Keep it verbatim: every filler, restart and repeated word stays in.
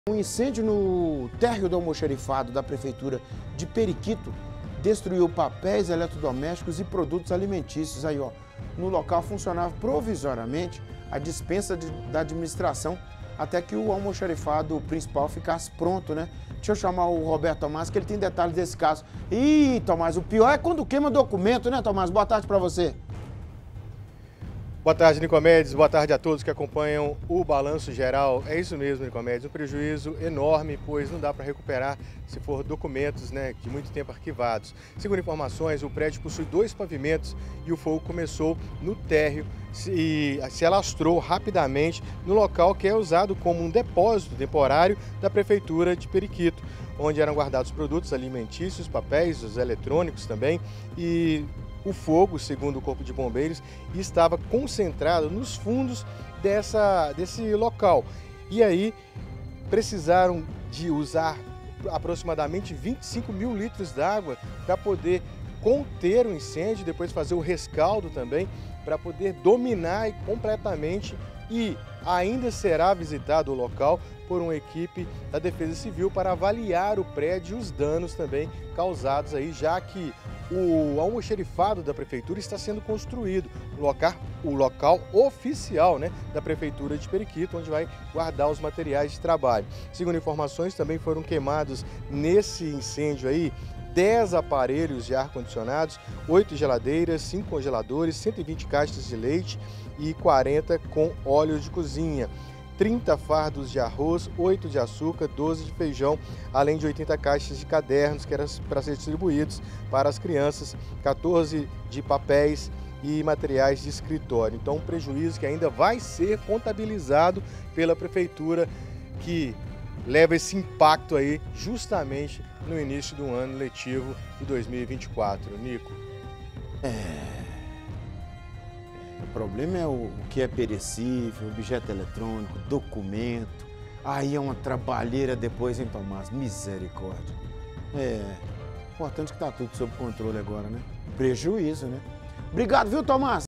Um incêndio no térreo do almoxarifado da Prefeitura de Periquito destruiu papéis eletrodomésticos e produtos alimentícios. Aí, ó, no local funcionava provisoriamente a despensa de, da administração até que o almoxarifado principal ficasse pronto, né? Deixa eu chamar o Roberto Tomás, que ele tem detalhes desse caso. Ih, Tomás, o pior é quando queima documento, né, Tomás? Boa tarde para você. Boa tarde, Nicomedes. Boa tarde a todos que acompanham o Balanço Geral. É isso mesmo, Nicomedes, um prejuízo enorme, pois não dá para recuperar se for documentos, né, de muito tempo arquivados. Segundo informações, o prédio possui dois pavimentos e o fogo começou no térreo e se alastrou rapidamente no local que é usado como um depósito temporário da Prefeitura de Periquito, onde eram guardados produtos alimentícios, papéis, os eletrônicos também, e o fogo, segundo o Corpo de Bombeiros, estava concentrado nos fundos dessa, desse local. E aí precisaram de usar aproximadamente vinte e cinco mil litros d'água para poder conter o incêndio, depois fazer o rescaldo também, para poder dominar completamente, e ainda será visitado o local por uma equipe da Defesa Civil para avaliar o prédio e os danos também causados aí, já que o almoxarifado da Prefeitura está sendo construído, o local, o local oficial, né, da Prefeitura de Periquito, onde vai guardar os materiais de trabalho. Segundo informações, também foram queimados nesse incêndio aí dez aparelhos de ar-condicionados, oito geladeiras, cinco congeladores, cento e vinte caixas de leite e quarenta com óleo de cozinha, trinta fardos de arroz, oito de açúcar, doze de feijão, além de oitenta caixas de cadernos que eram para ser distribuídos para as crianças, quatorze de papéis e materiais de escritório. Então, um prejuízo que ainda vai ser contabilizado pela Prefeitura, que leva esse impacto aí justamente no início do ano letivo de dois mil e vinte e quatro. Nico. É... O problema é o que é perecível, objeto eletrônico, documento. Aí é uma trabalheira depois, hein, Tomás? Misericórdia. É, importante que tá tudo sob controle agora, né? Prejuízo, né? Obrigado, viu, Tomás?